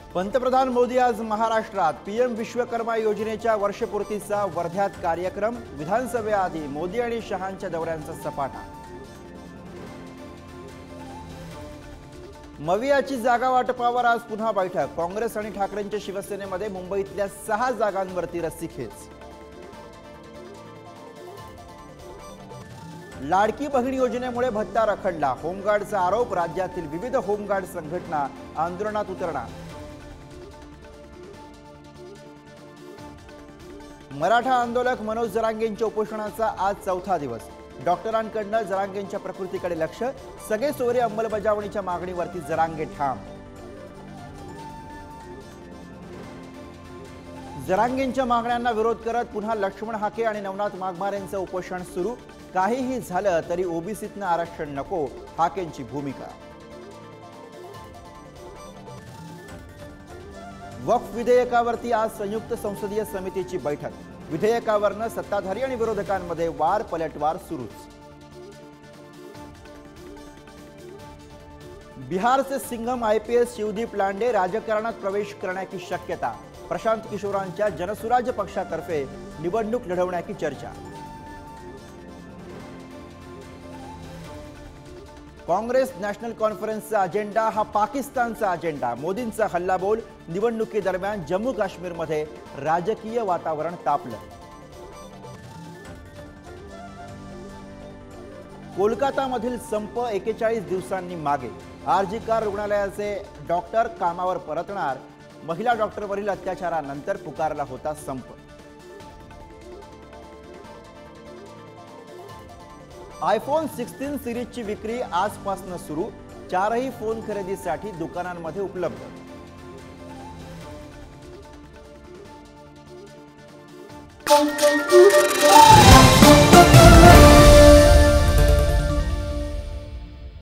पंतप्रधान मोदी आज महाराष्ट्रात पीएम विश्वकर्मा योजनेच्या वर्षपूर्तीचा वर्ध्यात कार्यक्रम। विधानसभेआधी मोदी आणि शहांच्या दौऱ्यांचा सपाटा। मवियाची जागा वाटपावर आज पुन्हा बैठक। काँग्रेस आणि ठाकरेंच्या शिवसेनेमध्ये मुंबईतल्या 6 जागांवरती रस्सीखेच। लाडकी बहीण योजनेमुळे भत्ता रखडला। होमगार्डचा आरोप। राज्यातील विविध होमगार्ड संघटना आंदोलनात उतरणार। मराठा आंदोलक मनोज जरांगेंच्या उपोषणाचा आज 4था दिवस। डॉक्टरांकडून जरांगेंच्या प्रकृतीकडे लक्ष। सगळे सोयरे अंमलबजावणीच्या मागणीवरती जरांगे ठाम। जरांगेंच्या मागण्यांना विरोध करत पुन्हा लक्ष्मण हाके आणि नवनाथ माघमारेंचं उपोषण सुरू। काहीही झालं तरी ओबीसीतनं आरक्षण नको, हाकेंची भूमिका। वक्फ विधेयकावरती आज संयुक्त संसदीय समितीची बैठक। विधेयकावरनं सत्ताधारी आणि विरोधकांमध्ये वार पलटवार सुरूच। बिहारचे सिंघम आयपीएस शिवदीप लांडे राजकारणात प्रवेश करण्याची शक्यता। प्रशांत किशोरांच्या जनसुराज्य पक्षातर्फे निवडणूक लढवण्याची चर्चा। काँग्रेस नॅशनल कॉन्फरन्सचा अजेंडा हा पाकिस्तानचा अजेंडा। मोदींचा हल्लाबोल। निवडणुकीदरम्यान जम्मू काश्मीरमध्ये राजकीय वातावरण तापलं। कोलकातामधील संप 41 दिवसांनी मागे। आरजी कार रुग्णालयाचे डॉक्टर कामावर परतणार। महिला डॉक्टरवरील अत्याचारानंतर पुकारला होता संप। आयफोन 16 सीरीजची विक्री आजपासून सुरू। 4ही फोन खरेदीसाठी दुकानांमध्ये उपलब्ध।